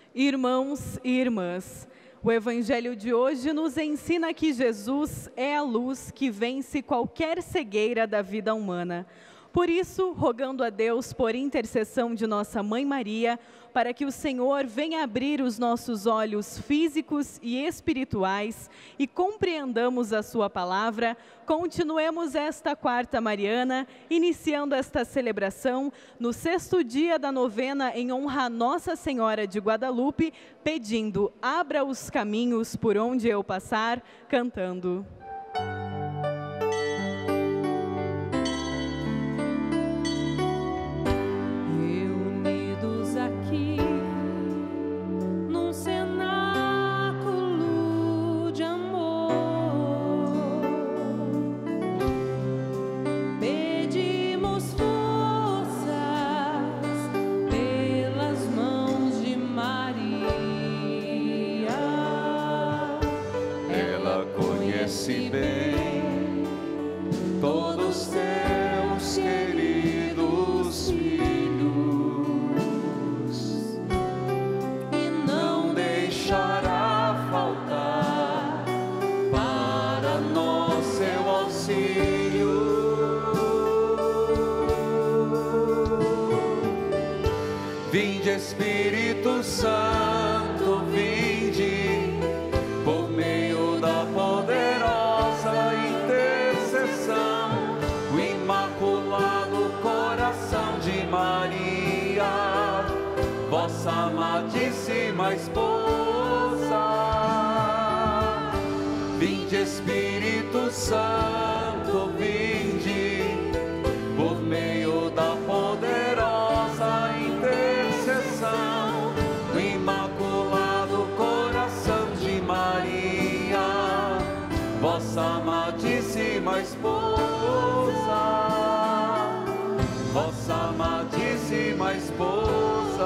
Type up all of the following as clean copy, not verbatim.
Irmãos e irmãs, o Evangelho de hoje nos ensina que Jesus é a luz que vence qualquer cegueira da vida humana. Por isso, rogando a Deus por intercessão de nossa Mãe Maria, para que o Senhor venha abrir os nossos olhos físicos e espirituais e compreendamos a sua palavra, continuemos esta quarta mariana, iniciando esta celebração no 6º dia da novena em honra a Nossa Senhora de Guadalupe, pedindo: abra os caminhos por onde eu passar, cantando. Bem todos teus queridos filhos e não deixará faltar para nós seu auxílio. Vinde, Espírito Santo, vinde por meio da poderosa Maria, vossa amadíssima esposa. Vinde, Espírito Santo, vinde por meio da poderosa intercessão do Imaculado Coração de Maria, vossa amadíssima esposa. Vossa amadíssima esposa.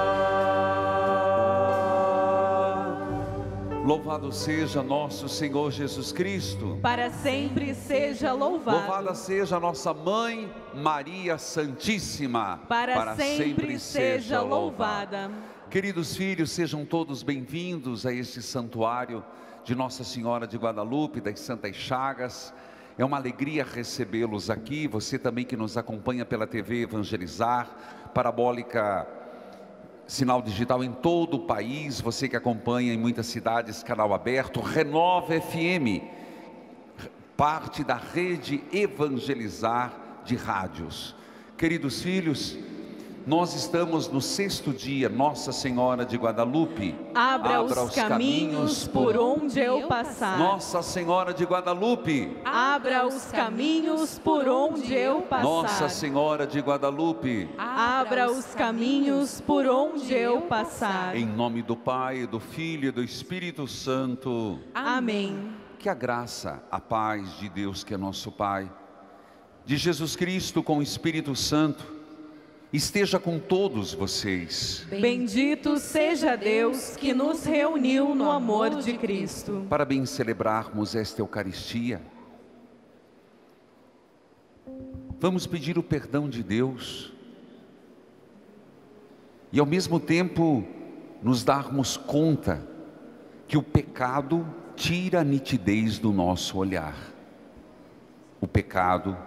Louvado seja nosso Senhor Jesus Cristo. Para sempre seja louvado. Louvada seja nossa Mãe Maria Santíssima. Para sempre seja louvada. Queridos filhos, sejam todos bem-vindos a este santuário de Nossa Senhora de Guadalupe, das Santas Chagas. É uma alegria recebê-los aqui, você também que nos acompanha pela TV Evangelizar, parabólica, sinal digital em todo o país, você que acompanha em muitas cidades, canal aberto, Renova FM, parte da rede Evangelizar de rádios. Queridos filhos, nós estamos no 6º dia, Nossa Senhora de Guadalupe. Abra os caminhos por onde eu passar. Nossa Senhora de Guadalupe. Abra os caminhos por onde eu passar. Nossa Senhora de Guadalupe. Abra os caminhos por onde eu passar. Em nome do Pai, do Filho e do Espírito Santo. Amém. Que a graça, a paz de Deus que é nosso Pai, de Jesus Cristo com o Espírito Santo, esteja com todos vocês. Bendito seja Deus que nos reuniu no amor de Cristo. Para bem celebrarmos esta Eucaristia, vamos pedir o perdão de Deus e ao mesmo tempo nos darmos conta que o pecado tira a nitidez do nosso olhar. O pecado,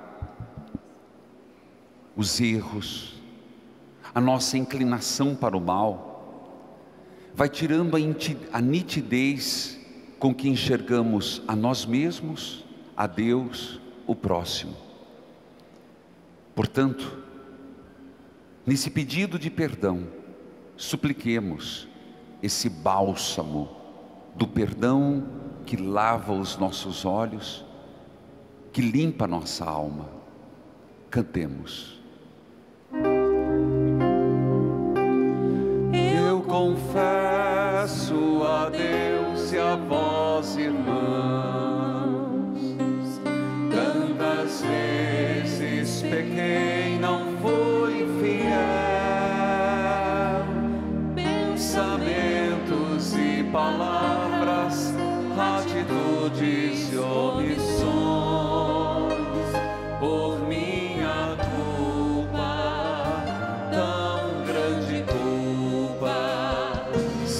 os erros, a nossa inclinação para o mal, vai tirando a nitidez com que enxergamos a nós mesmos, a Deus, o próximo. Portanto, nesse pedido de perdão, supliquemos esse bálsamo do perdão que lava os nossos olhos, que limpa a nossa alma. Cantemos. Confesso a Deus e a vós, irmãos, tantas vezes pequei, não fui fiel, pensamentos e palavras, atitudes e omissões, por minha culpa, tão grande culpa.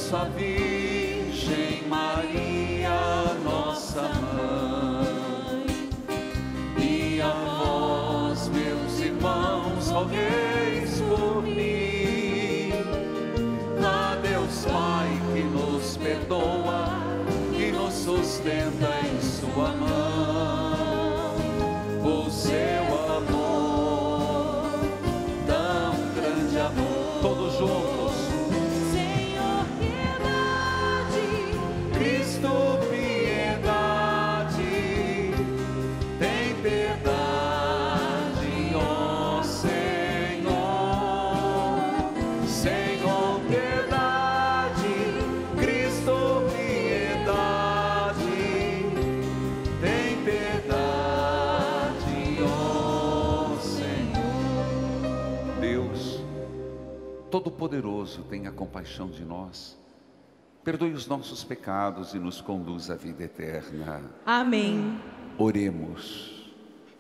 peço à Virgem Maria, nossa mãe, e a vós, meus irmãos, rogueis por mim. A Deus Pai que nos perdoa, que nos sustenta em sua mão, o seu amor, tão grande amor. Todos juntos. Senhor, piedade. Cristo, piedade. Tem piedade, ó Senhor. Senhor, piedade. Cristo, piedade. Tem piedade, ó Senhor. Deus Todo-Poderoso, tenha compaixão de nós, perdoe os nossos pecados e nos conduz à vida eterna. Amém. Oremos.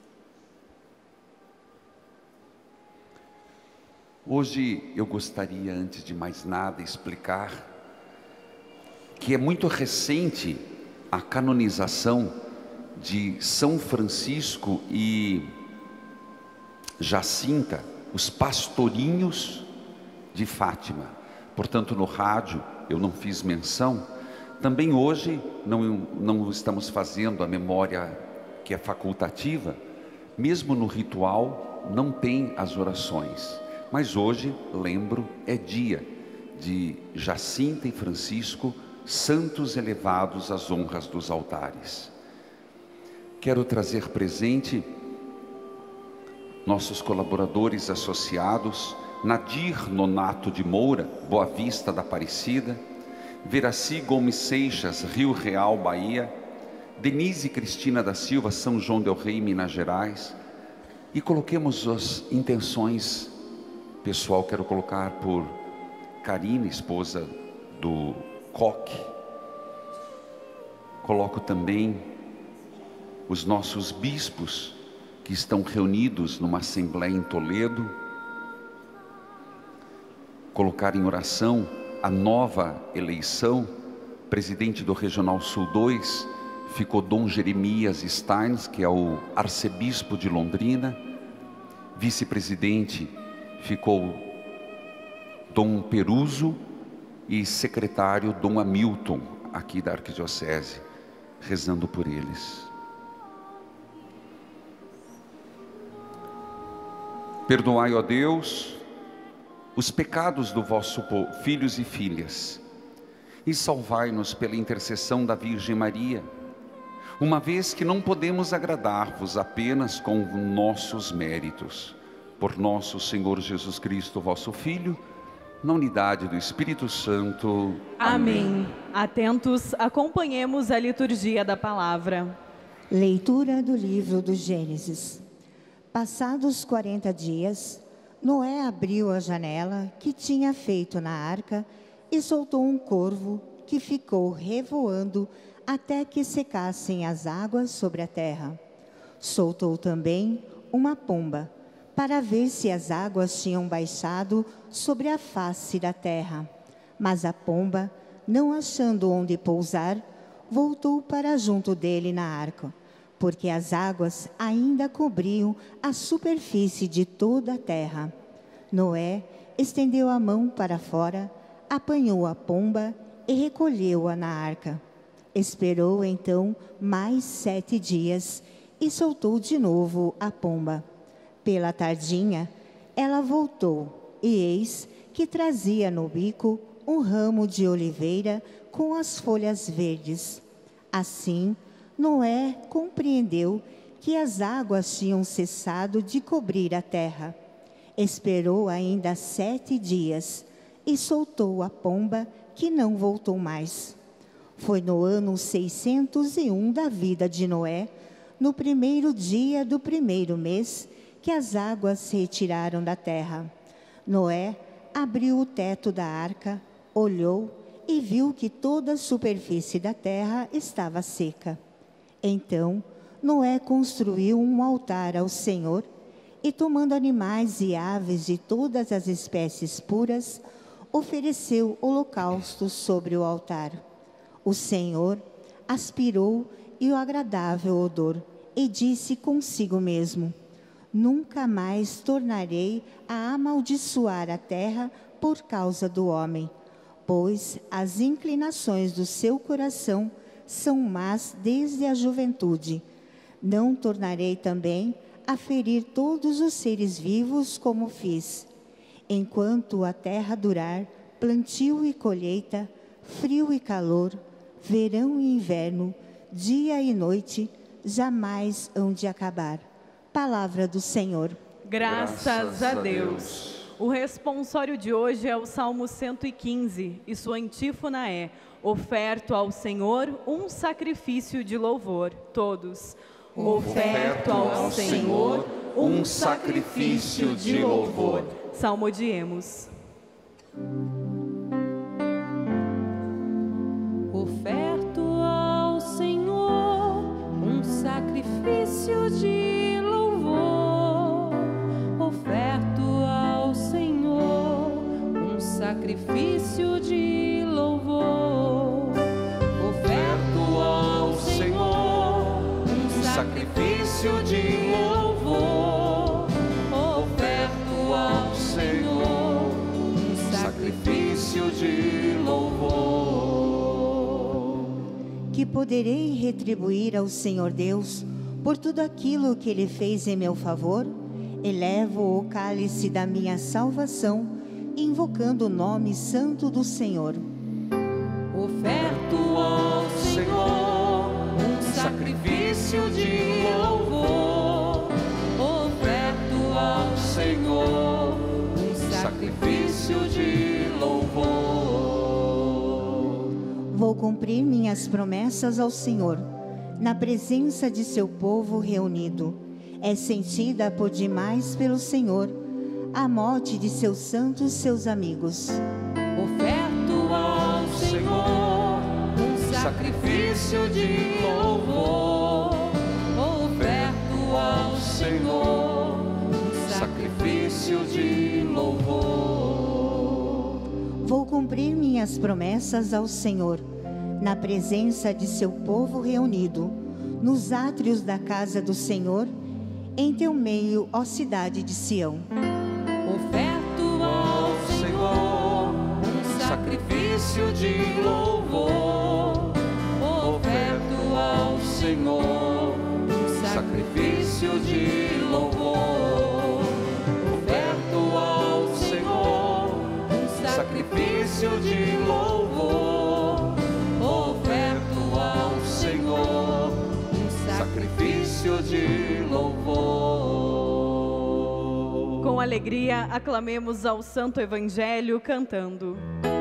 Hoje eu gostaria, antes de mais nada, explicar que é muito recente a canonização de São Francisco e Jacinta, os pastorinhos de Fátima. Portanto, no rádio eu não fiz menção. Também hoje não estamos fazendo a memória que é facultativa. Mesmo no ritual não tem as orações. Mas hoje, lembro, é dia de Jacinta e Francisco, santos elevados às honras dos altares. Quero trazer presente nossos colaboradores associados: Nadir Nonato de Moura, Boa Vista da Aparecida; Veraci Gomes Seixas, Rio Real, Bahia; Denise Cristina da Silva, São João del Rei, Minas Gerais. E coloquemos as intenções. Pessoal, quero colocar por Karina, esposa do Coque. Coloco também os nossos bispos que estão reunidos numa assembleia em Toledo. Colocar em oração a nova eleição. Presidente do Regional Sul 2 ficou Dom Jeremias Steins, que é o arcebispo de Londrina. Vice-presidente ficou Dom Peruso e secretário Dom Hamilton, aqui da Arquidiocese, rezando por eles. Perdoai, ó Deus, os pecados do vosso povo, filhos e filhas, e salvai-nos pela intercessão da Virgem Maria, uma vez que não podemos agradar-vos apenas com nossos méritos. Por nosso Senhor Jesus Cristo, vosso Filho, na unidade do Espírito Santo. Amém. Atentos, acompanhemos a liturgia da palavra. Leitura do livro do Gênesis. Passados 40 dias, Noé abriu a janela que tinha feito na arca e soltou um corvo que ficou revoando até que secassem as águas sobre a terra. Soltou também uma pomba, para ver se as águas tinham baixado sobre a face da terra. Mas a pomba, não achando onde pousar, voltou para junto dele na arca, porque as águas ainda cobriam a superfície de toda a terra. Noé estendeu a mão para fora, apanhou a pomba e recolheu-a na arca. Esperou então mais 7 dias e soltou de novo a pomba. Pela tardinha, ela voltou, e eis que trazia no bico um ramo de oliveira com as folhas verdes. Assim, Noé compreendeu que as águas tinham cessado de cobrir a terra. Esperou ainda 7 dias e soltou a pomba, que não voltou mais. Foi no ano 601 da vida de Noé, no primeiro dia do primeiro mês, que as águas se retiraram da terra. Noé abriu o teto da arca, olhou e viu que toda a superfície da terra estava seca. Então, Noé construiu um altar ao Senhor e, tomando animais e aves de todas as espécies puras, ofereceu holocaustos sobre o altar. O Senhor aspirou o agradável odor e disse consigo mesmo: nunca mais tornarei a amaldiçoar a terra por causa do homem, pois as inclinações do seu coração são más desde a juventude. Não tornarei também a ferir todos os seres vivos como fiz. Enquanto a terra durar, plantio e colheita, frio e calor, verão e inverno, dia e noite, jamais hão de acabar. Palavra do Senhor. Graças a Deus. O responsório de hoje é o Salmo 115 e sua antífona é: oferto ao Senhor um sacrifício de louvor. Todos. Oferto ao Senhor um sacrifício de louvor. Salmodiemos. Oferto ao Senhor um sacrifício de louvor. Oferto ao Senhor um sacrifício de louvor. Oferto ao Senhor um sacrifício de louvor. Oferto ao Senhor um sacrifício de louvor. Que poderei retribuir ao Senhor Deus por tudo aquilo que Ele fez em meu favor? Elevo o cálice da minha salvação, invocando o nome santo do Senhor. Oferto ao Senhor um sacrifício de louvor. Oferto ao Senhor um sacrifício de louvor. Vou cumprir minhas promessas ao Senhor, na presença de seu povo reunido. É sentida por demais pelo Senhor a morte de seus santos, seus amigos. Oferto ao Senhor um sacrifício de louvor. Oferto ao Senhor um sacrifício de louvor. Vou cumprir minhas promessas ao Senhor, na presença de seu povo reunido, nos átrios da casa do Senhor, em teu meio, ó cidade de Sião. Oferto ao Senhor um sacrifício de louvor. Oferto ao Senhor um sacrifício de louvor. Oferto ao Senhor um sacrifício de louvor. Oferto ao Senhor um sacrifício de louvor. Com alegria, aclamemos ao Santo Evangelho cantando.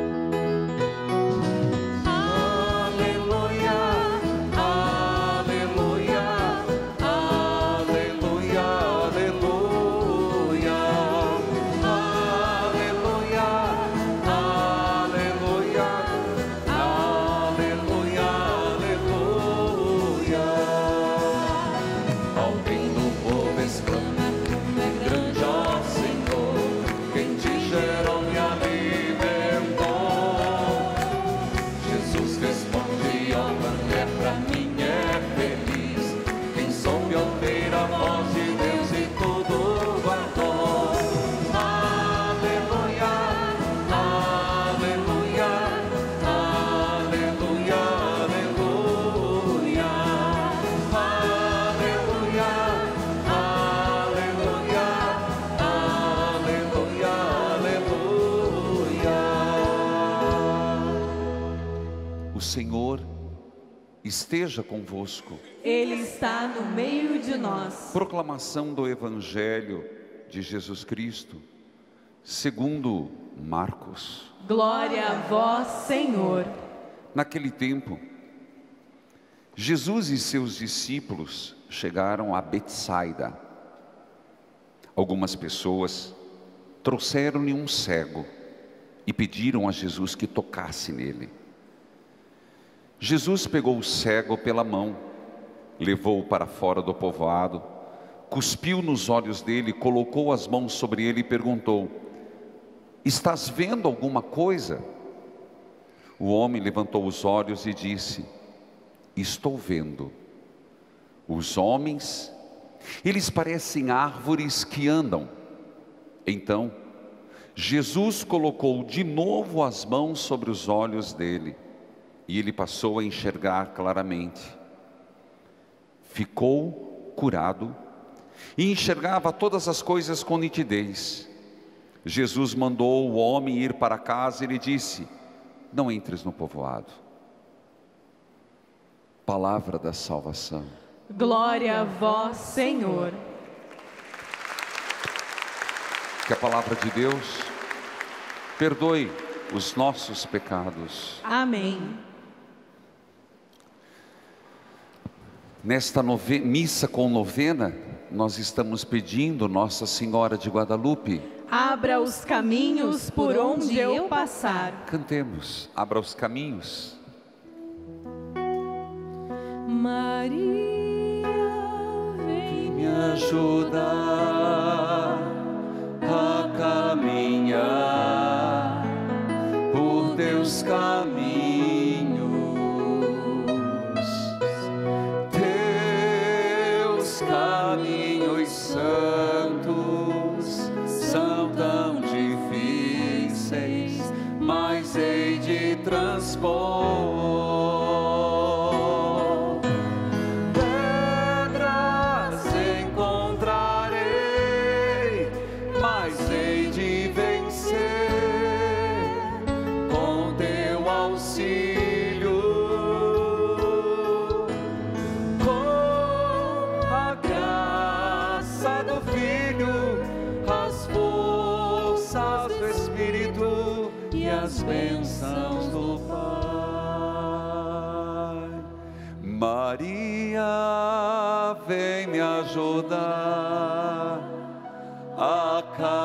O Senhor esteja convosco. Ele está no meio de nós. Proclamação do Evangelho de Jesus Cristo, segundo Marcos. Glória a vós, Senhor. Naquele tempo, Jesus e seus discípulos chegaram a Betsaida. Algumas pessoas trouxeram-lhe um cego e pediram a Jesus que tocasse nele. Jesus pegou o cego pela mão, levou-o para fora do povoado, cuspiu nos olhos dele, colocou as mãos sobre ele e perguntou: estás vendo alguma coisa? O homem levantou os olhos e disse: estou vendo. Os homens, eles parecem árvores que andam. Então, Jesus colocou de novo as mãos sobre os olhos dele, e ele passou a enxergar claramente. Ficou curado e enxergava todas as coisas com nitidez. Jesus mandou o homem ir para casa e lhe disse: não entres no povoado. Palavra da salvação. Glória a vós, Senhor. Que a palavra de Deus perdoe os nossos pecados. Amém. Nesta missa com novena, nós estamos pedindo Nossa Senhora de Guadalupe: abra os caminhos por onde eu passar. Cantemos, abra os caminhos. Maria, vem Me ajudar a caminhar por teus caminhos. Teus caminhos santos são tão difíceis, mas hei de transpor. Pedras encontrarei, mas hei de vencer com teu auxílio, com a graça do Filho, as forças do Espírito e as bênçãos do Pai. Maria, vem me ajudar a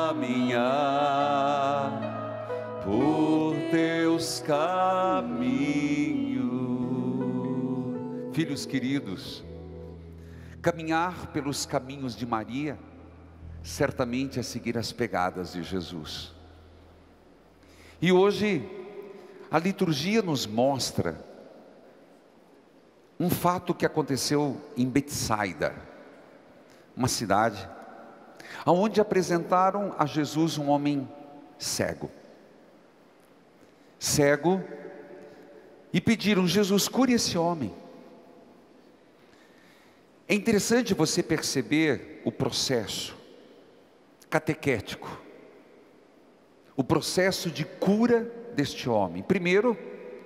caminhar por teus caminhos. Filhos queridos, caminhar pelos caminhos de Maria certamente é seguir as pegadas de Jesus. E hoje a liturgia nos mostra um fato que aconteceu em Betsaida, uma cidade aonde apresentaram a Jesus um homem cego, e pediram: Jesus, cure esse homem. É interessante você perceber o processo catequético, o processo de cura deste homem. Primeiro,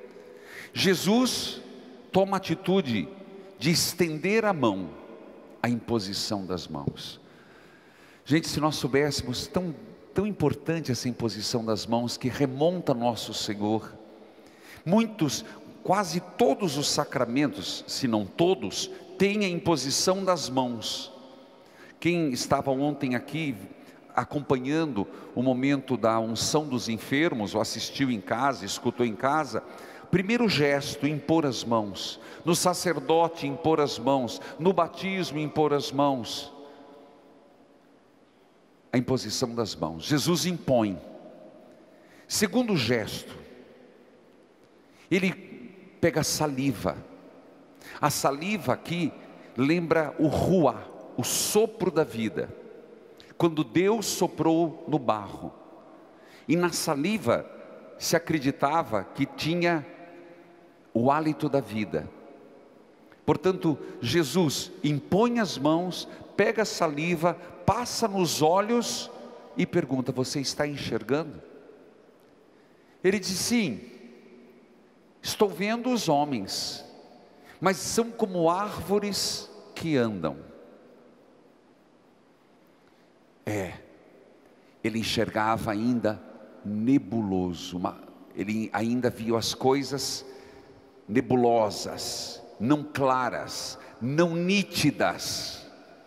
Jesus toma a atitude de estender a mão, a imposição das mãos. Gente, se nós soubéssemos tão importante essa imposição das mãos, que remonta nosso Senhor. Quase todos os sacramentos, se não todos, têm a imposição das mãos. Quem estava ontem aqui acompanhando o momento da unção dos enfermos, ou assistiu em casa, escutou em casa, primeiro gesto, impor as mãos. No sacerdote, impor as mãos. No batismo, impor as mãos. A imposição das mãos. Jesus impõe. Segundo gesto, ele pega saliva. A saliva aqui lembra o ruá, o sopro da vida. Quando Deus soprou no barro, e na saliva se acreditava que tinha o hálito da vida. Portanto, Jesus impõe as mãos, pega a saliva, passa nos olhos e pergunta: você está enxergando? Ele diz: sim, estou vendo os homens, mas são como árvores que andam. Ele enxergava ainda nebuloso, ele ainda viu as coisas nebulosas, não claras, não nítidas.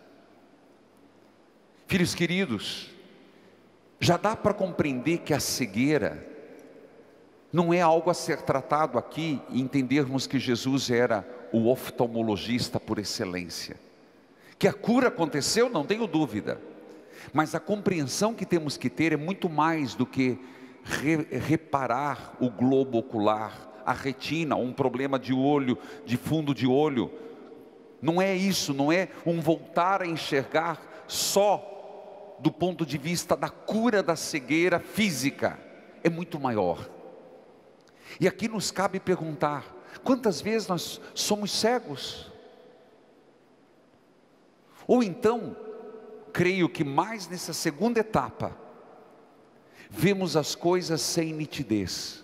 Filhos queridos, já dá para compreender que a cegueira não é algo a ser tratado aqui e entendermos que Jesus era o oftalmologista por excelência. Que a cura aconteceu, não tenho dúvida, mas a compreensão que temos que ter é muito mais do que reparar o globo ocular, a retina, um problema de olho, de fundo de olho. Não é isso, não é um voltar a enxergar só do ponto de vista da cura da cegueira física, é muito maior. E aqui nos cabe perguntar: quantas vezes nós somos cegos? Ou então, creio que mais nessa segunda etapa, vemos as coisas sem nitidez.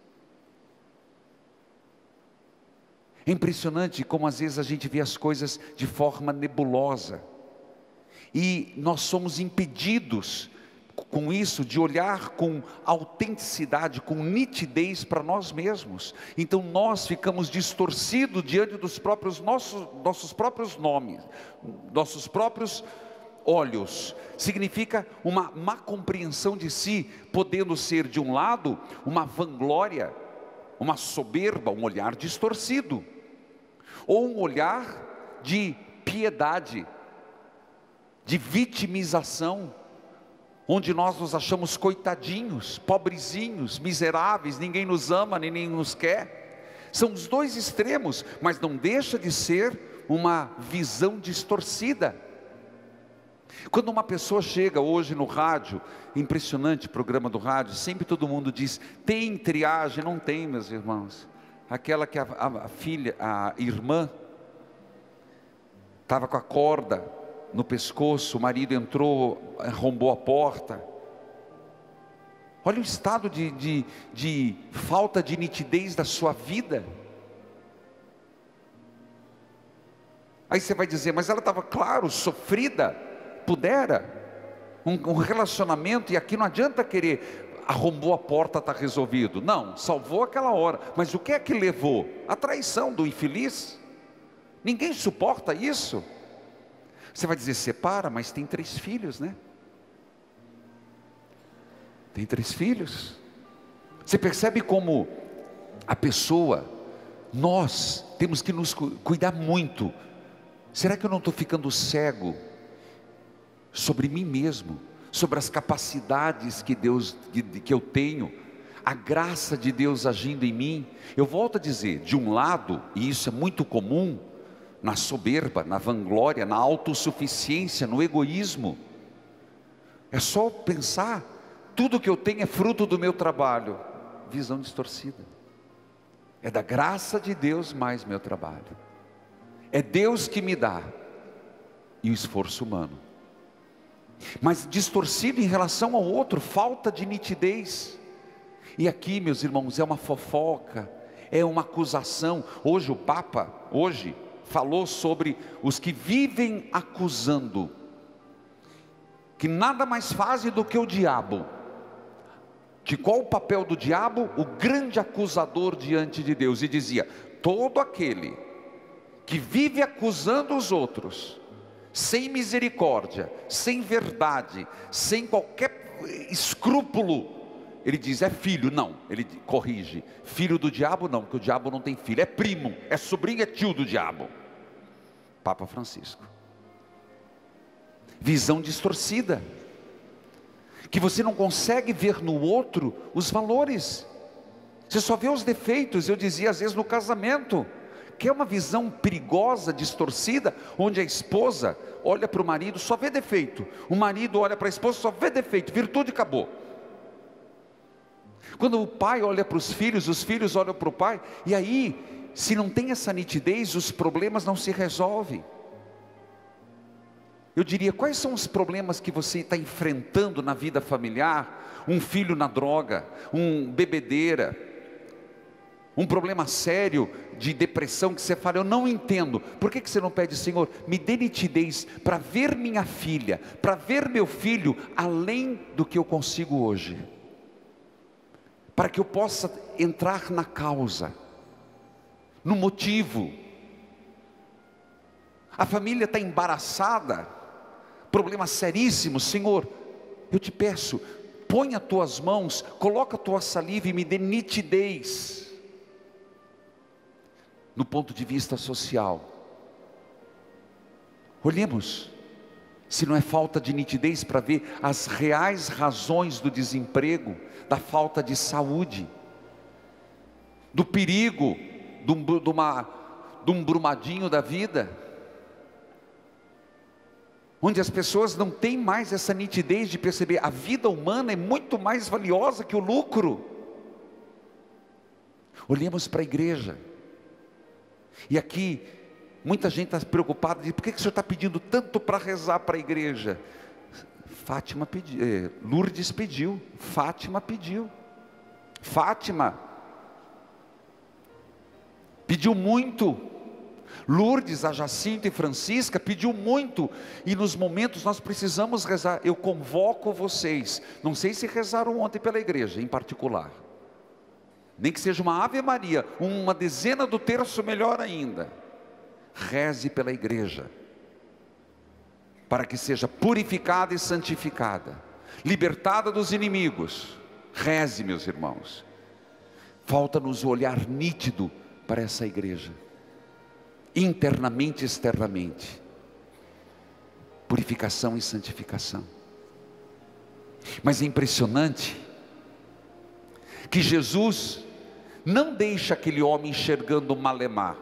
É impressionante como às vezes a gente vê as coisas de forma nebulosa, e nós somos impedidos com isso de olhar com autenticidade, com nitidez para nós mesmos. Então nós ficamos distorcidos diante dos nossos próprios nomes, nossos próprios olhos. Significa uma má compreensão de si, podendo ser de um lado uma vanglória, uma soberba, um olhar distorcido, ou um olhar de piedade, de vitimização, onde nós nos achamos coitadinhos, pobrezinhos, miseráveis, ninguém nos ama, ninguém nos quer. São os dois extremos, mas não deixa de ser uma visão distorcida. Quando uma pessoa chega hoje no rádio, impressionante programa do rádio, sempre todo mundo diz: tem triagem? Não tem, meus irmãos. Aquela que a irmã estava com a corda no pescoço, o marido entrou, arrombou a porta. Olha o estado de falta de nitidez da sua vida. Aí você vai dizer: mas ela estava, claro, sofrida, pudera, um relacionamento, e aqui não adianta querer, arrombou a porta, está resolvido. Não, salvou aquela hora, mas o que é que levou? A traição do infeliz. Ninguém suporta isso. Você vai dizer: separa, mas tem 3 filhos, né? Tem 3 filhos. Você percebe como a pessoa, nós temos que nos cuidar muito. Será que eu não estou ficando cego sobre mim mesmo, sobre as capacidades que eu tenho, a graça de Deus agindo em mim? Eu volto a dizer, de um lado, e isso é muito comum, na soberba, na vanglória, na autossuficiência, no egoísmo. É só pensar, tudo que eu tenho é fruto do meu trabalho. Visão distorcida. É da graça de Deus mais meu trabalho. É Deus que me dá, e o esforço humano. Mas distorcido em relação ao outro, falta de nitidez. E aqui, meus irmãos, é uma fofoca, é uma acusação. Hoje o Papa, falou sobre os que vivem acusando, que nada mais fazem do que o diabo. Que qual o papel do diabo? O grande acusador diante de Deus. E dizia: todo aquele que vive acusando os outros, sem misericórdia, sem verdade, sem qualquer escrúpulo, ele diz: é filho. Não, ele corrige: filho do diabo não, porque o diabo não tem filho, é primo, é sobrinho, é tio do diabo. Papa Francisco. Visão distorcida, que você não consegue ver no outro os valores, você só vê os defeitos. Eu dizia às vezes no casamento, que é uma visão perigosa, distorcida, onde a esposa olha para o marido, só vê defeito, o marido olha para a esposa, só vê defeito, virtude acabou. Quando o pai olha para os filhos olham para o pai, e aí, se não tem essa nitidez, os problemas não se resolvem. Eu diria: quais são os problemas que você está enfrentando na vida familiar? Um filho na droga, bebedeira, um problema sério de depressão, que você fala: eu não entendo. Por que você não pede: Senhor, me dê nitidez para ver minha filha, para ver meu filho, além do que eu consigo hoje, para que eu possa entrar na causa, no motivo. A família está embaraçada, problema seríssimo. Senhor, eu te peço, põe as tuas mãos, coloca a tua saliva e me dê nitidez. No ponto de vista social, olhemos, Se não é falta de nitidez para ver as reais razões do desemprego, da falta de saúde, do perigo, de um brumadinho da vida, onde as pessoas não têm mais essa nitidez de perceber a vida humana é muito mais valiosa que o lucro. Olhemos para a igreja, e aqui muita gente está preocupada, de por que o senhor está pedindo tanto para rezar para a igreja? Fátima pediu, Lourdes pediu, Fátima pediu, Fátima pediu muito, Lourdes, a Jacinta e Francisca pediu muito, e nos momentos nós precisamos rezar. Eu convoco vocês, não sei se rezaram ontem pela igreja em particular, nem que seja uma Ave Maria, uma dezena do terço, melhor ainda. Reze pela igreja, para que seja purificada e santificada, libertada dos inimigos. Reze, meus irmãos. Falta-nos o olhar nítido para essa igreja, internamente e externamente. Purificação e santificação. Mas é impressionante que Jesus não deixa aquele homem enxergando malemar.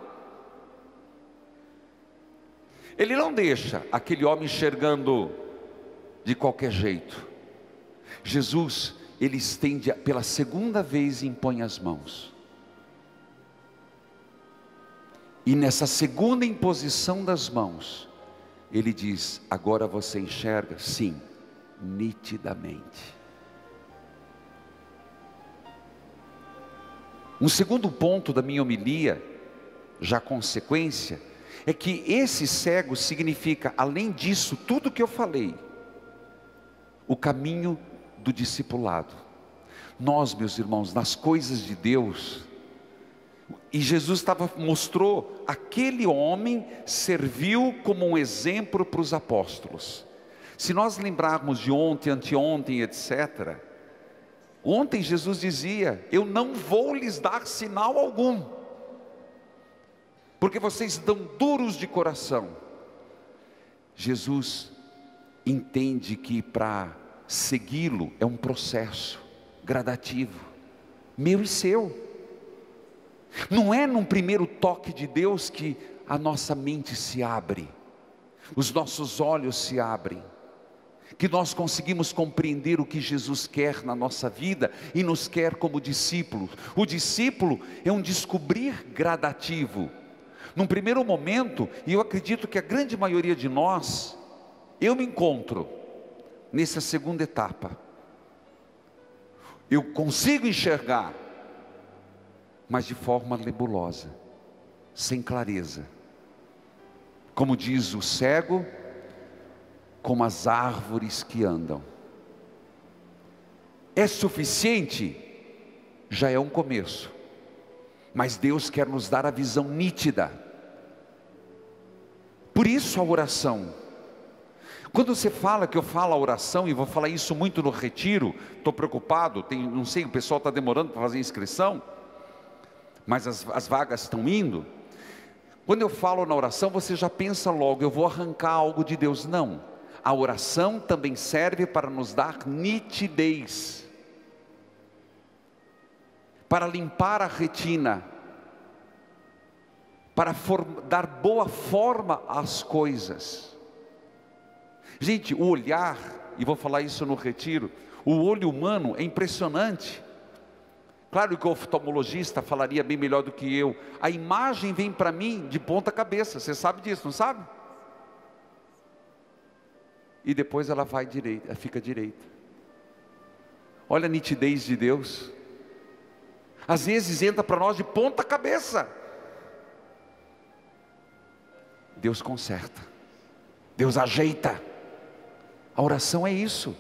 Ele não deixa aquele homem enxergando de qualquer jeito. Jesus, ele estende pela segunda vez e impõe as mãos. E nessa segunda imposição das mãos, ele diz: agora você enxerga? Sim, nitidamente. Um segundo ponto da minha homilia, já consequência, é que esse cego significa, além disso, tudo que eu falei, o caminho do discipulado. Nós, meus irmãos, nas coisas de Deus, e Jesus mostrou, aquele homem serviu como um exemplo para os apóstolos. Se nós lembrarmos de ontem, anteontem, etc., ontem Jesus dizia: eu não vou lhes dar sinal algum, porque vocês dão duros de coração. Jesus entende que para segui-lo é um processo gradativo, meu e seu. Não é num primeiro toque de Deus que a nossa mente se abre, os nossos olhos se abrem, que nós conseguimos compreender o que Jesus quer na nossa vida e nos quer como discípulos. O discípulo é um descobrir gradativo. Num primeiro momento, e eu acredito que a grande maioria de nós, eu me encontro nessa segunda etapa. Eu consigo enxergar, mas de forma nebulosa, sem clareza. Como diz o cego, como as árvores que andam. É suficiente? Já é um começo. Mas Deus quer nos dar a visão nítida. Por isso a oração. Quando você fala que eu falo a oração, e vou falar isso muito no retiro, estou preocupado, não sei, o pessoal está demorando para fazer inscrição, mas as vagas estão indo. Quando eu falo na oração, você já pensa logo, eu vou arrancar algo de Deus. Não, a oração também serve para nos dar nitidez, para limpar a retina, para dar boa forma às coisas. Gente, o olhar, e vou falar isso no retiro, o olho humano é impressionante. Claro que o oftalmologista falaria bem melhor do que eu. A imagem vem para mim de ponta cabeça, você sabe disso, não sabe? E depois ela vai direita, ela fica direita. Olha a nitidez de Deus. Às vezes entra para nós de ponta cabeça. Deus conserta, Deus ajeita. A oração é isso.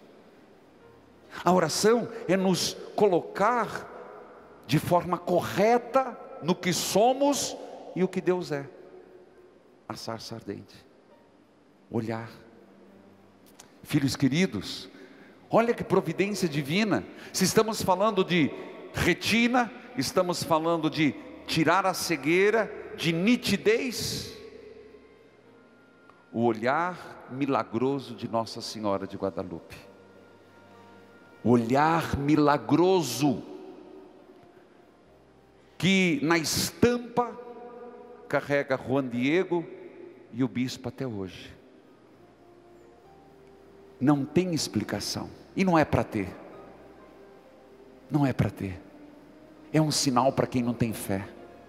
A oração é nos colocar de forma correta no que somos e o que Deus é. A sarça ardente, olhar. Filhos queridos, olha que providência divina. Se estamos falando de retina, estamos falando de tirar a cegueira, de nitidez. O olhar milagroso de Nossa Senhora de Guadalupe. O olhar milagroso que na estampa carrega Juan Diego e o bispo até hoje. Não tem explicação, e não é para ter. Não é para ter. É um sinal para quem não tem fé.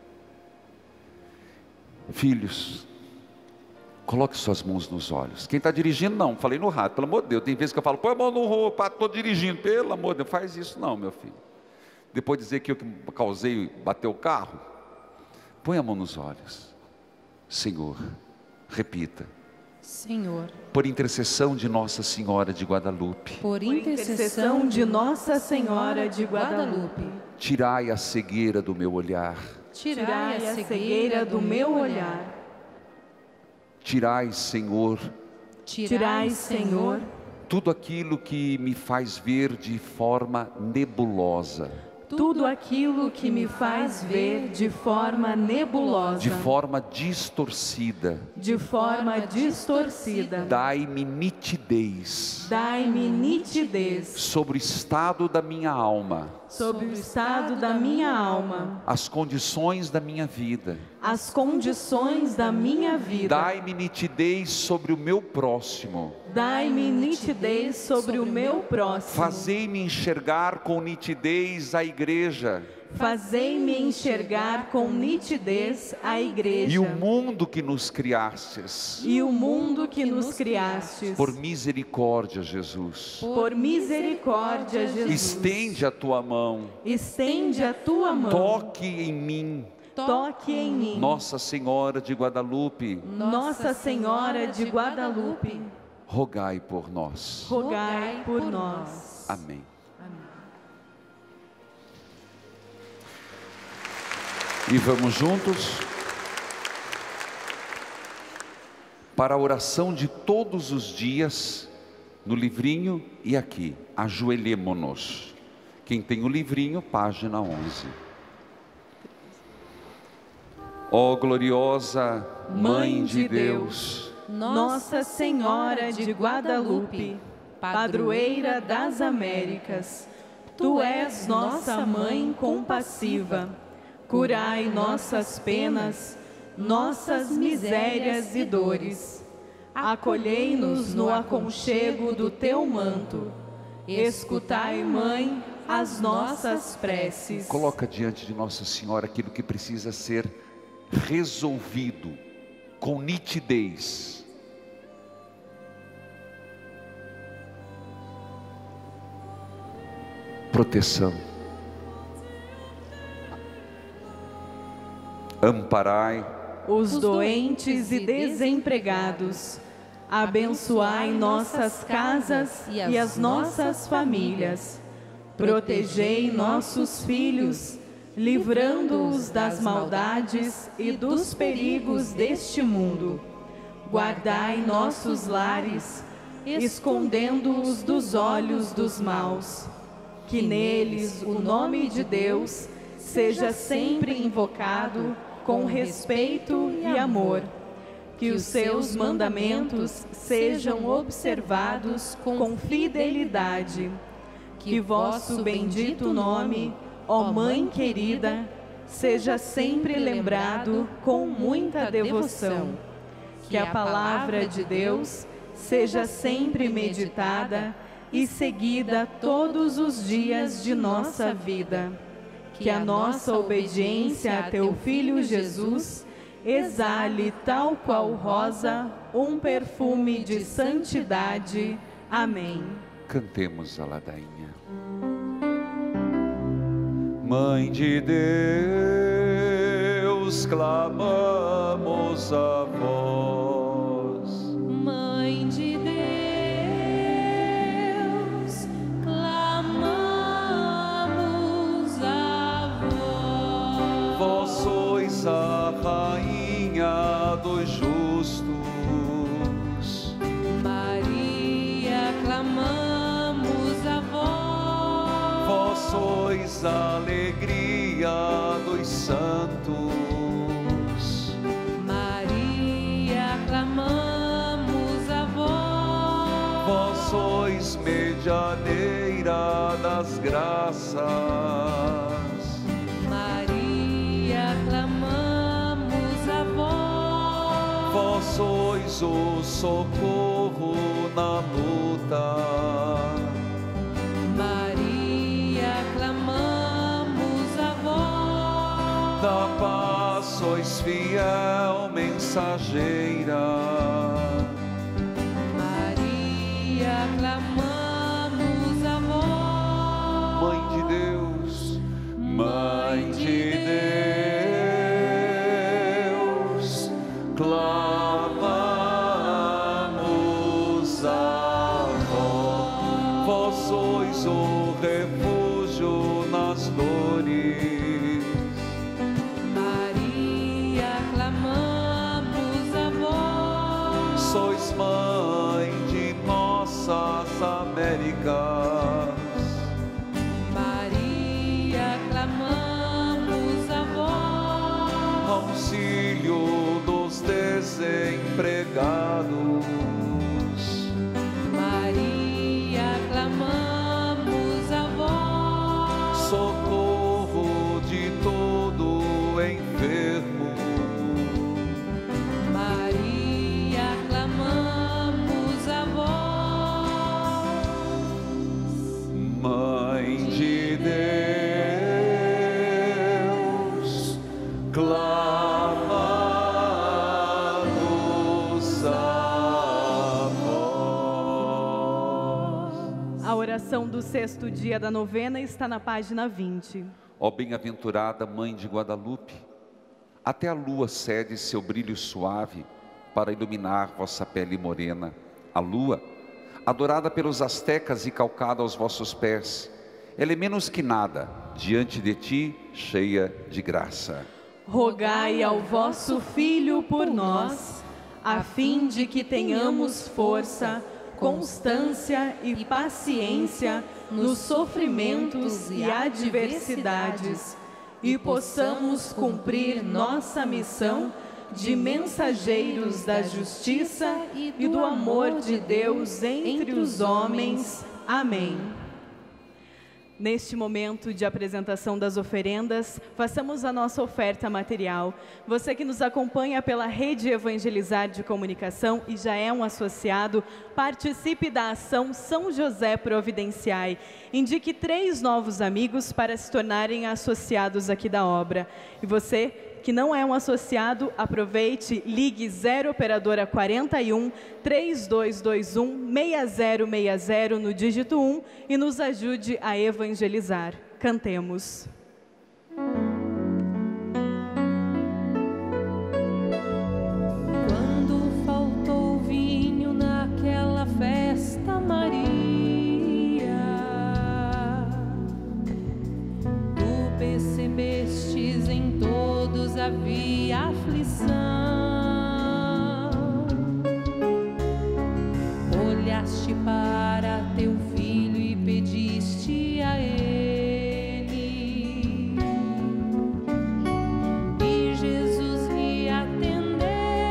Filhos, coloque suas mãos nos olhos. Quem está dirigindo, não, falei no rádio, pelo amor de Deus. Tem vezes que eu falo, põe a mão no rosto, estou dirigindo, pelo amor de Deus, faz isso não, meu filho. Depois de dizer que eu que causei, bateu o carro, põe a mão nos olhos. Senhor, repita. Senhor, Por intercessão de Nossa Senhora de Guadalupe, por Intercessão de Nossa Senhora de Guadalupe, tirai a cegueira do meu olhar. tirai a cegueira do meu olhar. Tirai, Senhor, Tirai, Senhor, tudo aquilo que me faz ver de forma nebulosa, tudo aquilo que me faz ver de forma nebulosa, de forma distorcida. de forma distorcida. Dai-me nitidez Dai-me nitidez sobre o estado da minha alma, sobre o estado da minha alma, as condições da minha vida. as condições da minha vida. Dai-me nitidez sobre o meu próximo. Dai-me nitidez sobre o meu próximo. Fazei-me enxergar com nitidez a igreja Fazei-me enxergar com nitidez a igreja e o mundo que nos criastes. e o mundo que nos criastes. Por misericórdia, Jesus, Por misericórdia, Jesus. estende a tua mão, Estende a tua mão. toque em mim, Toque em mim. Nossa Senhora de Guadalupe, Nossa Senhora de Guadalupe, rogai por nós. rogai por nós. Amém. E vamos juntos para a oração de todos os dias, no livrinho e aqui. Ajoelhemo-nos. Quem tem o livrinho, página 11. Ó gloriosa Mãe de Deus, Nossa Senhora de Guadalupe, padroeira das Américas, Tu és nossa Mãe compassiva. Curai nossas penas, nossas misérias e dores. Acolhei-nos no aconchego do Teu manto. Escutai, Mãe, as nossas preces. coloca diante de Nossa Senhora aquilo que precisa ser resolvido com nitidez. Proteção. Amparai Os doentes e desempregados. Abençoai nossas casas e as nossas famílias. Protegei nossos filhos, livrando-os das maldades e dos perigos deste mundo. Guardai nossos lares, escondendo-os dos olhos dos maus. Que neles o nome de Deus seja sempre invocado com respeito e amor. Que os seus mandamentos sejam observados com fidelidade. Que vosso bendito nome, ó Mãe querida, seja sempre lembrado com muita devoção. Que a palavra de Deus seja sempre meditada e seguida todos os dias de nossa vida. Que a nossa obediência a Teu Filho Jesus exale, tal qual rosa, um perfume de santidade. Amém. Cantemos a ladainha. Mãe de Deus, clamamos a vós. Mãe de Deus, clamamos a vós. Vós sois a rainha dos justos. Maria, clamamos a vós. Vós sois a alegria dos santos. Maria, clamamos a vós. medianeira das graças. Maria, clamamos a vós. Vós sois o socorro na luta. Maria, clamamos a vós. Da paz sois fiel mensageira. Maria, clamamos a vós. Mãe de Deus, Mãe de Deus, clamamos a vós. Vós sois o refúgio nas dores. Maria, clamamos a vós. Sois mãe de nossas Américas. Maria, clamamos a vós. Auxílio dos desempregados. Maria, clamamos a vós. Socorro de todo enfermo. Maria, clamamos a vós. Mãe de Deus, clamamos a vós. A oração do 6º dia da novena está na página 20. Ó bem-aventurada Mãe de Guadalupe, até a lua cede seu brilho suave para iluminar vossa pele morena. A lua, adorada pelos astecas e calcada aos vossos pés, ela é menos que nada diante de ti, cheia de graça. Rogai ao vosso Filho por nós, a fim de que tenhamos força, constância e paciência nos sofrimentos e adversidades, e possamos cumprir nossa missão de mensageiros da justiça e do amor de Deus entre os homens. Amém. Neste momento de apresentação das oferendas, façamos a nossa oferta material. Você que nos acompanha pela Rede Evangelizar de Comunicação e já é um associado, participe da ação São José Providenciai. Indique 3 novos amigos para se tornarem associados aqui da obra. E você que não é um associado, aproveite, ligue 0 operadora 41 3221 6060 no dígito 1 e nos ajude a evangelizar. Cantemos. Quando faltou vinho naquela festa, Maria, tu percebestes em todos havia aflição, olhaste para teu filho e pediste a ele, e Jesus lhe atendeu,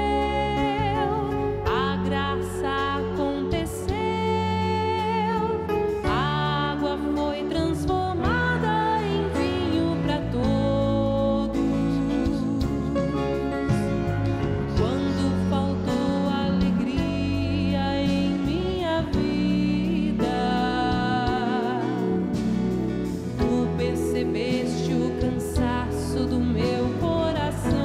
a graça aconteceu, a água foi transformada em vinho para todos. Quando faltou alegria em minha vida, tu percebeste o cansaço do meu coração,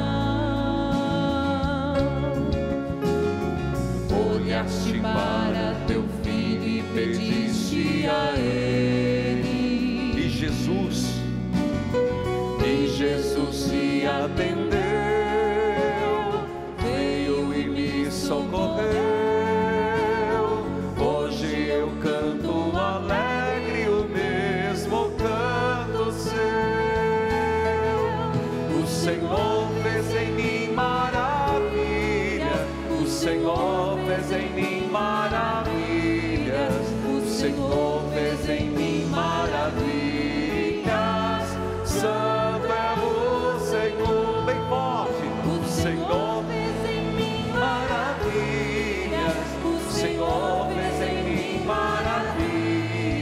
olhaste para teu filho e pediste a ele, E Jesus se atendeu, veio e me socorreu. Hoje eu canto alegre o mesmo canto seu. O Senhor fez em mim maravilhas, o Senhor fez em mim maravilhas, o Senhor fez em mim maravilhas. Santo é o Senhor, bem forte. O Senhor fez em mim maravilhas, o Senhor fez em mim maravilhas.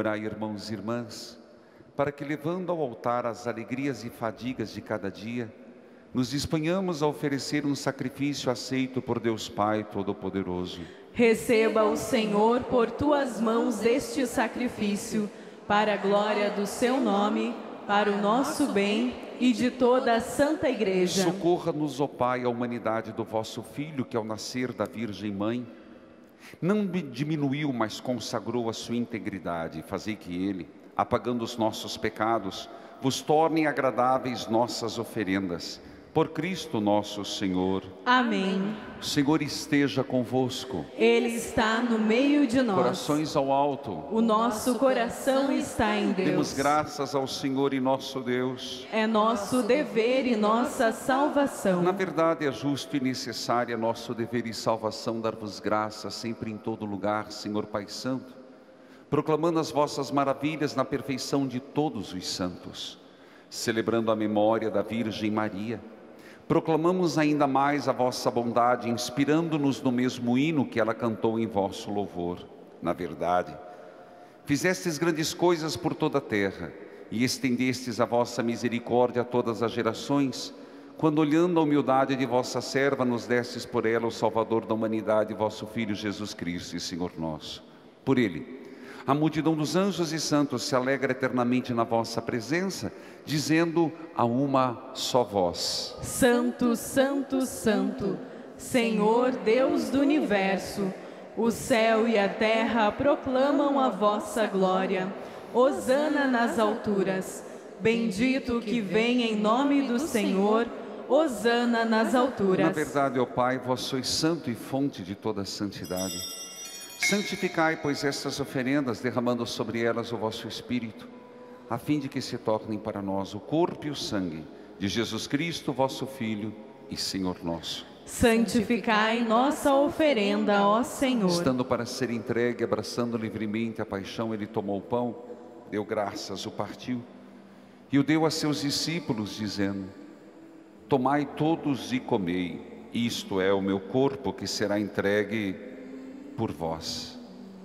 Lembrai, irmãos e irmãs, para que, levando ao altar as alegrias e fadigas de cada dia, nos disponhamos a oferecer um sacrifício aceito por Deus Pai Todo-Poderoso. Receba o Senhor por tuas mãos este sacrifício, para a glória do seu nome, para o nosso bem e de toda a Santa Igreja. Socorra-nos, ó Pai, a humanidade do vosso Filho, que ao nascer da Virgem Mãe, não diminuiu, mas consagrou a sua integridade. Fazei que Ele, apagando os nossos pecados, vos tornem agradáveis nossas oferendas. Por Cristo nosso Senhor. Amém. O Senhor esteja convosco. Ele está no meio de nós. Corações ao alto. O nosso coração está em Deus. Demos graças ao Senhor e nosso Deus. É nosso dever e nossa salvação. Na verdade, é justo e necessário, é nosso dever e salvação dar-vos graças sempre em todo lugar, Senhor Pai Santo, proclamando as vossas maravilhas na perfeição de todos os santos, celebrando a memória da Virgem Maria. Proclamamos ainda mais a vossa bondade, inspirando-nos no mesmo hino que ela cantou em vosso louvor. Na verdade, fizestes grandes coisas por toda a terra e estendestes a vossa misericórdia a todas as gerações, quando, olhando a humildade de vossa serva, nos destes por ela o Salvador da humanidade, vosso Filho Jesus Cristo e Senhor nosso. Por Ele, a multidão dos anjos e santos se alegra eternamente na vossa presença, dizendo a uma só voz: Santo, Santo, Santo, Senhor Deus do Universo, o céu e a terra proclamam a vossa glória. Hosana nas alturas. Bendito que vem em nome do Senhor. Hosana nas alturas. Na verdade, ó Pai, vós sois santo e fonte de toda santidade. Santificai, pois, estas oferendas, derramando sobre elas o vosso Espírito, a fim de que se tornem para nós o corpo e o sangue de Jesus Cristo, vosso Filho e Senhor nosso. Santificai nossa oferenda, ó Senhor. Estando para ser entregue, abraçando livremente a paixão, Ele tomou o pão, deu graças, o partiu e o deu a seus discípulos, dizendo: Tomai todos e comei, isto é o meu corpo que será entregue por vós.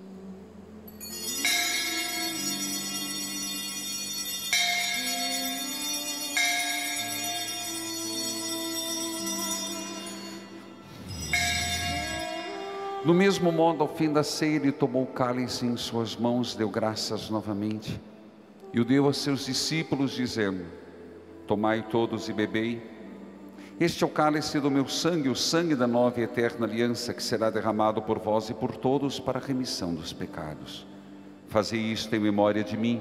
Do mesmo modo, ao fim da ceia, Ele tomou o cálice em suas mãos, deu graças novamente e o deu a seus discípulos, dizendo: Tomai todos e bebei. Este é o cálice do meu sangue, o sangue da nova e eterna aliança, que será derramado por vós e por todos para a remissão dos pecados. Fazei isto em memória de mim.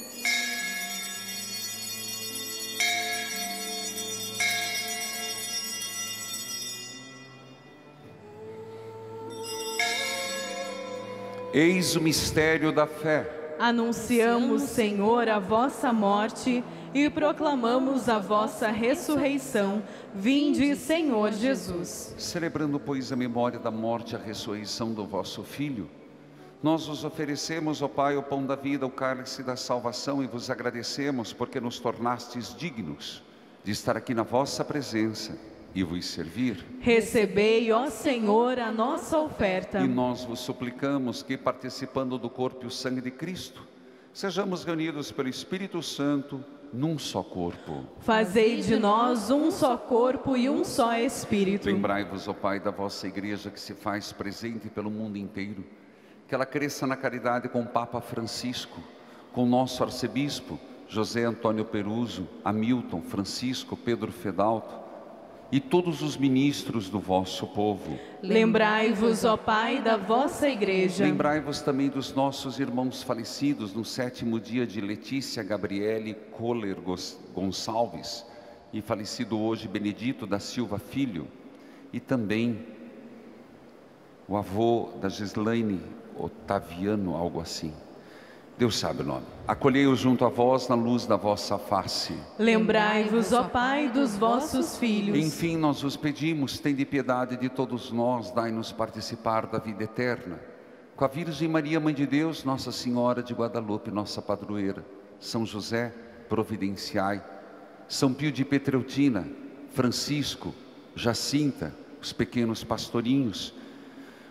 Eis o mistério da fé. Anunciamos, Senhor, a vossa morte e proclamamos a vossa ressurreição. Vinde, Senhor Jesus. Celebrando, pois, a memória da morte e a ressurreição do vosso Filho, nós vos oferecemos, ó Pai, o pão da vida, o cálice da salvação, e vos agradecemos porque nos tornastes dignos de estar aqui na vossa presença e vos servir. Recebei, ó Senhor, a nossa oferta. E nós vos suplicamos que, participando do corpo e o sangue de Cristo, sejamos reunidos pelo Espírito Santo num só corpo. Fazei de nós um só corpo e um só Espírito. Lembrai-vos, ó Pai, da vossa Igreja que se faz presente pelo mundo inteiro, que ela cresça na caridade com o Papa Francisco, com o nosso arcebispo José Antônio Peruso, Hamilton, Francisco, Pedro Fedalto e todos os ministros do vosso povo. Lembrai-vos, ó Pai, da vossa Igreja. Lembrai-vos também dos nossos irmãos falecidos no 7º dia de Letícia Gabriele Kohler Gonçalves e falecido hoje Benedito da Silva Filho, e também o avô da Gislaine Otaviano, algo assim. Deus sabe o nome. Acolhei-os junto a vós na luz da vossa face. Lembrai-vos, ó Pai, dos vossos filhos. Enfim, nós vos pedimos, tende piedade de todos nós, dai-nos participar da vida eterna. Com a Virgem Maria, Mãe de Deus, Nossa Senhora de Guadalupe, nossa padroeira, São José, providenciai, São Pio de Petreutina, Francisco, Jacinta, os pequenos pastorinhos,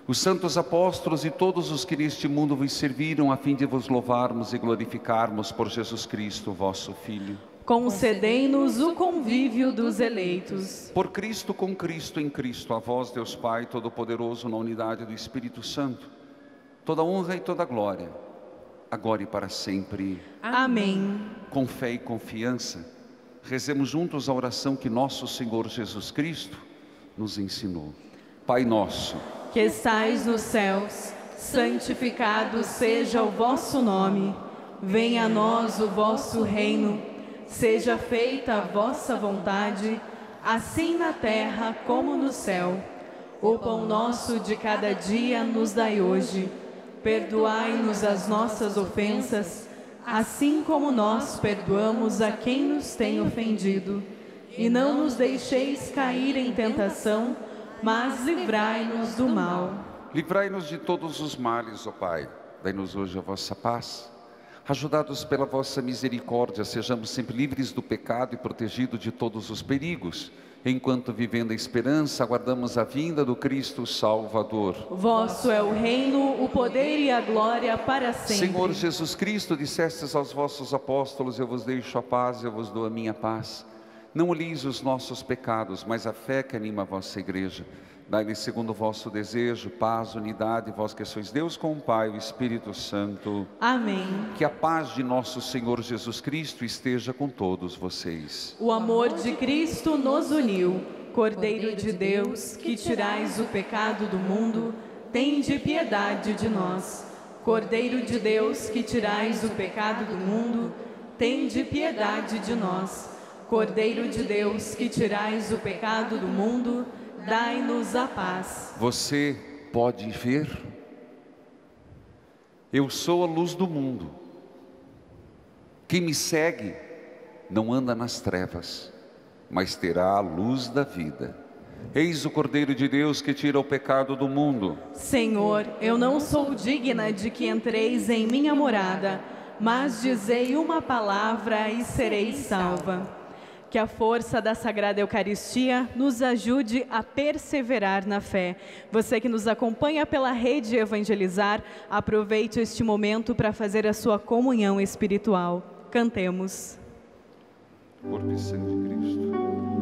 os santos apóstolos e todos os que neste mundo vos serviram, a fim de vos louvarmos e glorificarmos por Jesus Cristo, vosso Filho. Concedei-nos o convívio dos eleitos. Por Cristo, com Cristo, em Cristo, a vós, Deus Pai Todo-Poderoso, na unidade do Espírito Santo, toda honra e toda glória, agora e para sempre. Amém. Com fé e confiança, rezemos juntos a oração que nosso Senhor Jesus Cristo nos ensinou. Pai nosso, que estais nos céus, santificado seja o vosso nome. Venha a nós o vosso reino. Seja feita a vossa vontade, assim na terra como no céu. O pão nosso de cada dia nos dai hoje. Perdoai-nos as nossas ofensas, assim como nós perdoamos a quem nos tem ofendido. E não nos deixeis cair em tentação, mas livrai-nos do mal. Livrai-nos de todos os males, ó Pai. Dai-nos hoje a vossa paz. Ajudados pela vossa misericórdia, sejamos sempre livres do pecado e protegidos de todos os perigos, enquanto, vivendo a esperança, aguardamos a vinda do Cristo Salvador. Vosso é o reino, o poder e a glória para sempre. Senhor Jesus Cristo, dissestes aos vossos apóstolos: eu vos deixo a paz, eu vos dou a minha paz. Não olheis os nossos pecados, mas a fé que anima a vossa igreja. Dai-lhe segundo o vosso desejo, paz, unidade, vós que sois Deus com o Pai e o Espírito Santo. Amém. Que a paz de nosso Senhor Jesus Cristo esteja com todos vocês. O amor de Cristo nos uniu. Cordeiro de Deus, que tirais o pecado do mundo, tende piedade de nós. Cordeiro de Deus, que tirais o pecado do mundo, tende piedade de nós. Cordeiro de Deus, que tirais o pecado do mundo, dai-nos a paz. Você pode ver? Eu sou a luz do mundo. Quem me segue não anda nas trevas, mas terá a luz da vida. Eis o Cordeiro de Deus que tira o pecado do mundo. Senhor, eu não sou digna de que entreis em minha morada, mas dizei uma palavra e serei salva. Que a força da Sagrada Eucaristia nos ajude a perseverar na fé. Você que nos acompanha pela rede Evangelizar, aproveite este momento para fazer a sua comunhão espiritual. Cantemos. Corpo e sangue de Cristo.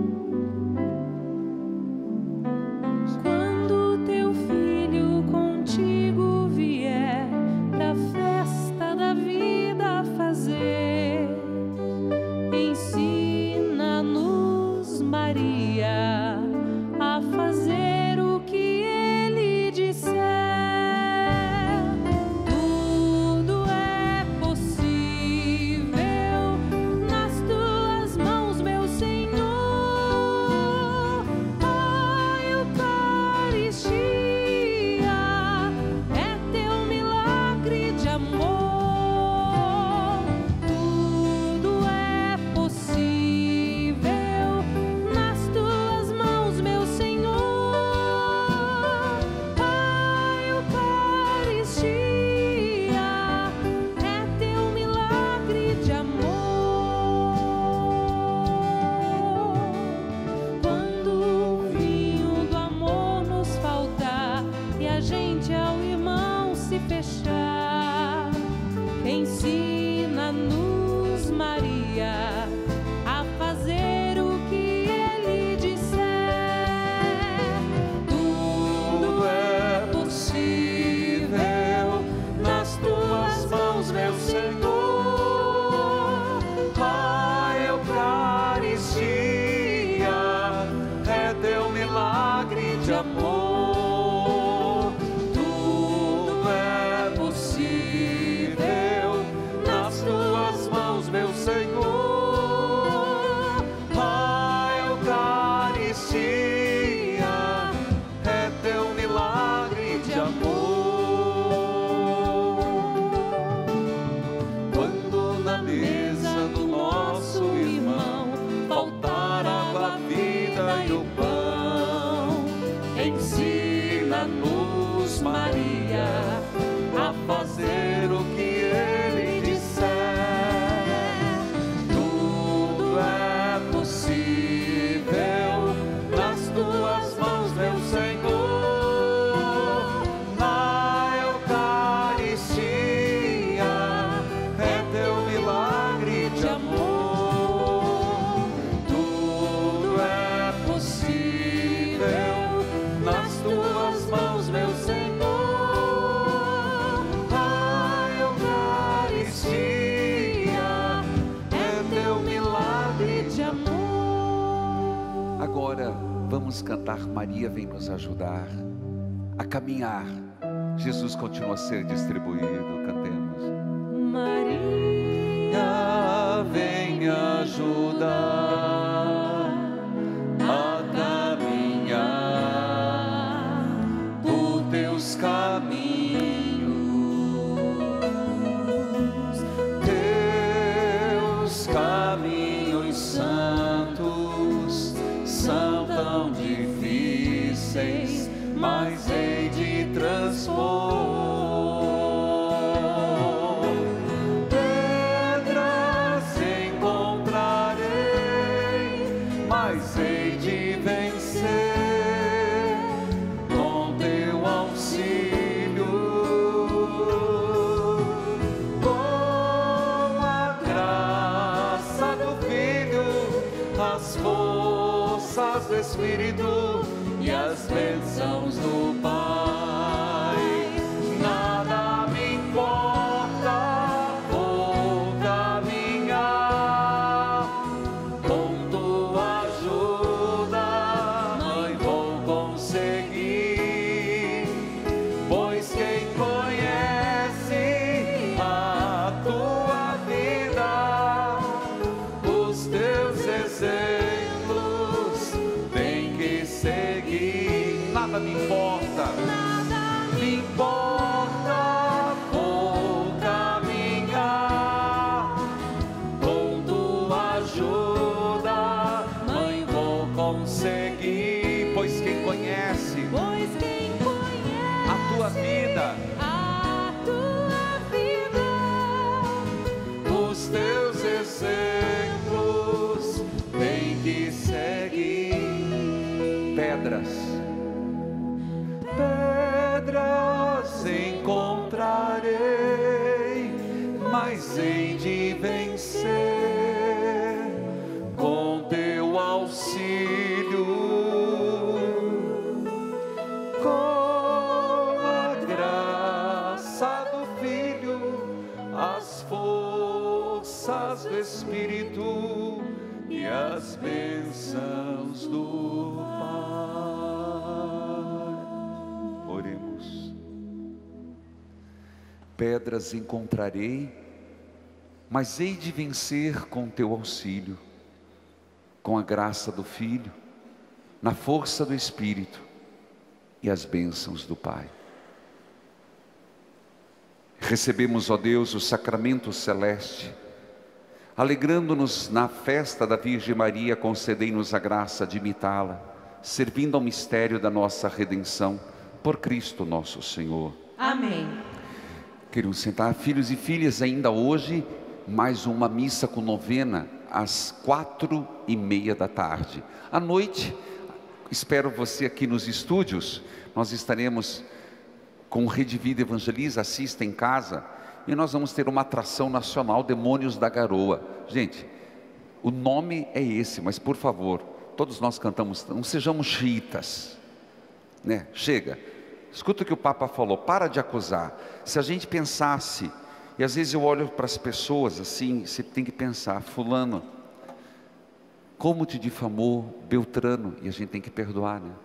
Quando teu filho contigo vier pra festa da vida fazer, ensina-nos, Maria, a fazer o que ele disser. Tudo é possível nas tuas mãos, meu Senhor. A Eucaristia é teu milagre de amor. Tudo é possível nas tuas mãos, meu Senhor. A Eucaristia é teu milagre de amor. Quando o vinho do amor nos faltar e a gente ao irmão se fechar, ensina-nos, Maria, a fazer o que ele disser. Tudo é possível nas tuas mãos, meu Senhor. A Eucaristia é teu milagre de amor. Tudo é Possível nas tuas mãos, meu Senhor. A Eucaristia é teu milagre de amor. Quando na mesa do nosso irmão faltar água, a vida e o pão, ensina-nos, Maria, a fazer o que ele disser. Tudo é possível nas tuas mãos, meu Senhor. cantar Maria vem nos ajudar a caminhar. Jesus continua a ser distribuído, cantemos. Maria vem ajudar a caminhar por teus caminhos. Teus caminhos santos são tão difíceis, mas hei de transpor. Espírito e as bênçãos do Pai. Nada me importa, vou caminhar com tua ajuda, Mãe, vou conseguir, pois quem conhece a tua vida, os teus exemplos nada me importa, me importa, vou caminhar com tua ajuda, Mãe, vou conseguir, pois quem conhece a tua vida, os teus exemplos tem que seguir. Pedras encontrarei, mas hei de vencer com teu auxílio, com a graça do Filho, as forças do Espírito e as bênçãos do Pai. Pedras encontrarei, mas hei de vencer com teu auxílio, com a graça do Filho, na força do Espírito e as bênçãos do Pai. Recebemos, ó Deus, o sacramento celeste, alegrando-nos na festa da Virgem Maria, concedei-nos a graça de imitá-la, servindo ao mistério da nossa redenção, por Cristo nosso Senhor. Amém. Queridos sentar, filhos e filhas, ainda hoje, mais uma missa com novena, às 4:30 da tarde. À noite, espero você aqui nos estúdios, nós estaremos com Rede Vida Evangeliza, assista em casa, e nós vamos ter uma atração nacional, Demônios da Garoa. Gente, o nome é esse, mas por favor, todos nós cantamos, não sejamos xiitas, né? Chega. Escuta o que o Papa falou, para de acusar. Se a gente pensasse, e às vezes eu olho para as pessoas assim, você tem que pensar, fulano, como te difamou Beltrano, e a gente tem que perdoar, né?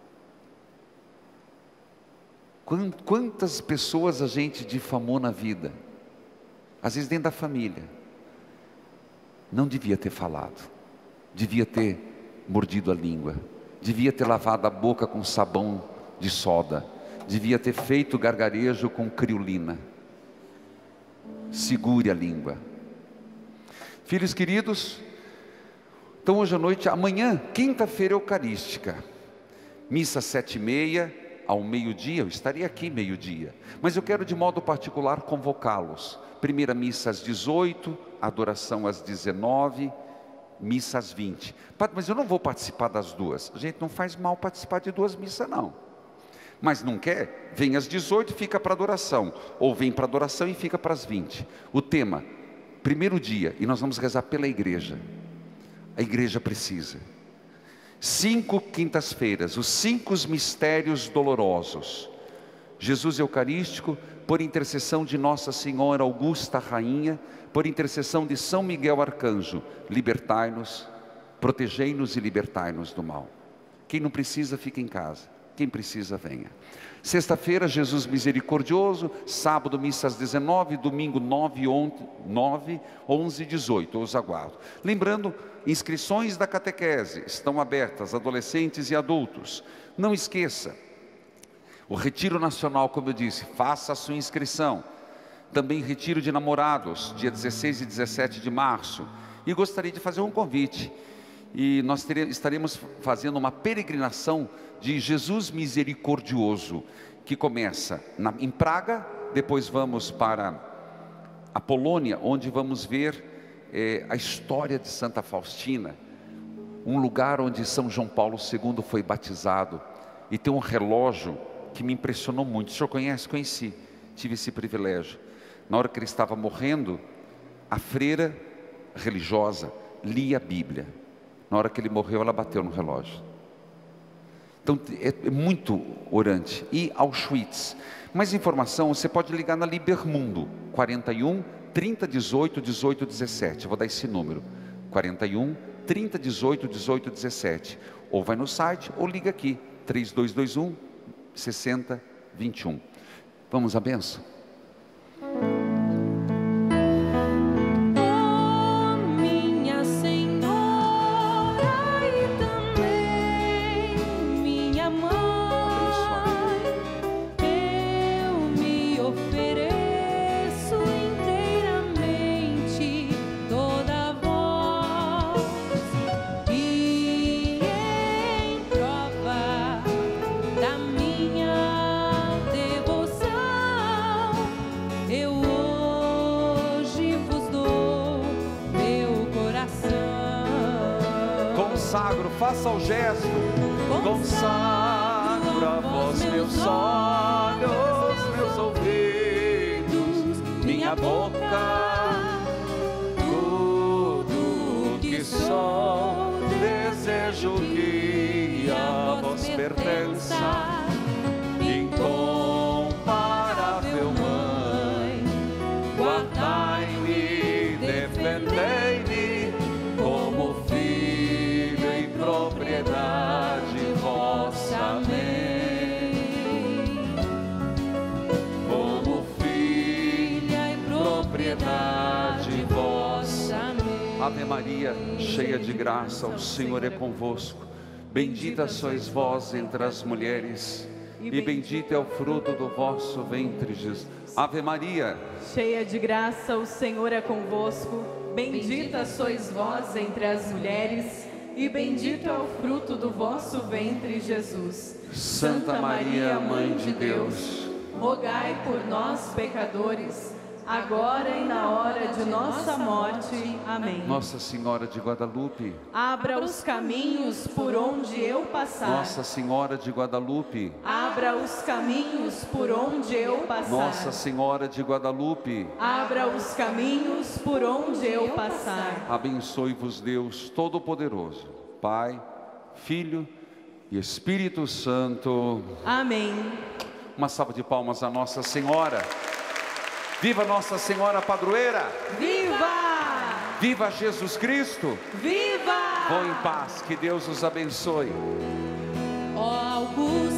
Quantas pessoas a gente difamou na vida, às vezes dentro da família, não devia ter falado, devia ter mordido a língua, devia ter lavado a boca com sabão de soda, devia ter feito gargarejo com criolina. Segure a língua. Filhos queridos, então hoje à noite, amanhã, quinta-feira eucarística, missa 7:30, ao meio-dia, eu estaria aqui meio-dia, mas eu quero de modo particular convocá-los. Primeira missa às 18, adoração às 19, missa às 20. Padre, mas eu não vou participar das duas. Gente, não faz mal participar de duas missas não. Mas não quer? Vem às 18 e fica para adoração, ou vem para adoração e fica para as 20. O tema, primeiro dia, e nós vamos rezar pela igreja. A igreja precisa. 5 quintas-feiras, os 5 mistérios dolorosos. Jesus Eucarístico, por intercessão de Nossa Senhora Augusta Rainha, por intercessão de São Miguel Arcanjo, libertai-nos, protegei-nos e libertai-nos do mal. Quem não precisa, fica em casa. Quem precisa, venha. Sexta-feira, Jesus Misericordioso. Sábado, missa às 19, domingo 9, 11 e 18. Eu os aguardo. Lembrando, inscrições da catequese estão abertas, adolescentes e adultos. Não esqueça, o Retiro Nacional, como eu disse, faça a sua inscrição. Também Retiro de Namorados, dia 16 e 17 de março. E gostaria de fazer um convite. E nós estaremos fazendo uma peregrinação de Jesus Misericordioso, que começa em Praga, depois vamos para a Polônia, onde vamos ver a história de Santa Faustina, um lugar onde São João Paulo II foi batizado, e tem um relógio que me impressionou muito. O senhor conhece? Conheci, tive esse privilégio. Na hora que ele estava morrendo, a freira religiosa lia a Bíblia. Na hora que ele morreu, ela bateu no relógio. Então é muito orante. E Auschwitz. Mais informação, você pode ligar na Libermundo, 41 30 18 18 17. Eu vou dar esse número, 41 30 18 18 17. Ou vai no site, ou liga aqui, 3221 60 21. Vamos à bênção? Faça o gesto, consagro a vós meus olhos, meus ouvidos, minha boca, tudo que sou, desejo que a vós pertença, incomparável Mãe, guardai-me, defendei-me, como filho e propriedade vossa, amém. Como filha e propriedade vossa, amém. Ave Maria, cheia de graça, o Senhor é convosco. Bendita sois vós entre as mulheres, e bendito é o fruto do vosso ventre, Jesus. Ave Maria, cheia de graça, o Senhor é convosco. Bendita sois vós entre as mulheres, e bendito é o fruto do vosso ventre, Jesus. Santa Maria, Mãe de Deus, rogai por nós, pecadores, agora e na hora de nossa morte. Amém. Nossa Senhora de Guadalupe, abra os caminhos por onde eu passar. Nossa Senhora de Guadalupe, abra os caminhos por onde eu passar. Nossa Senhora de Guadalupe, abra os caminhos por onde eu passar. Abençoe-vos Deus Todo-Poderoso, Pai, Filho e Espírito Santo. Amém. Uma salva de palmas a Nossa Senhora. Viva Nossa Senhora Padroeira! Viva! Viva Jesus Cristo! Viva! Vão em paz, que Deus os abençoe. Ó Augusto.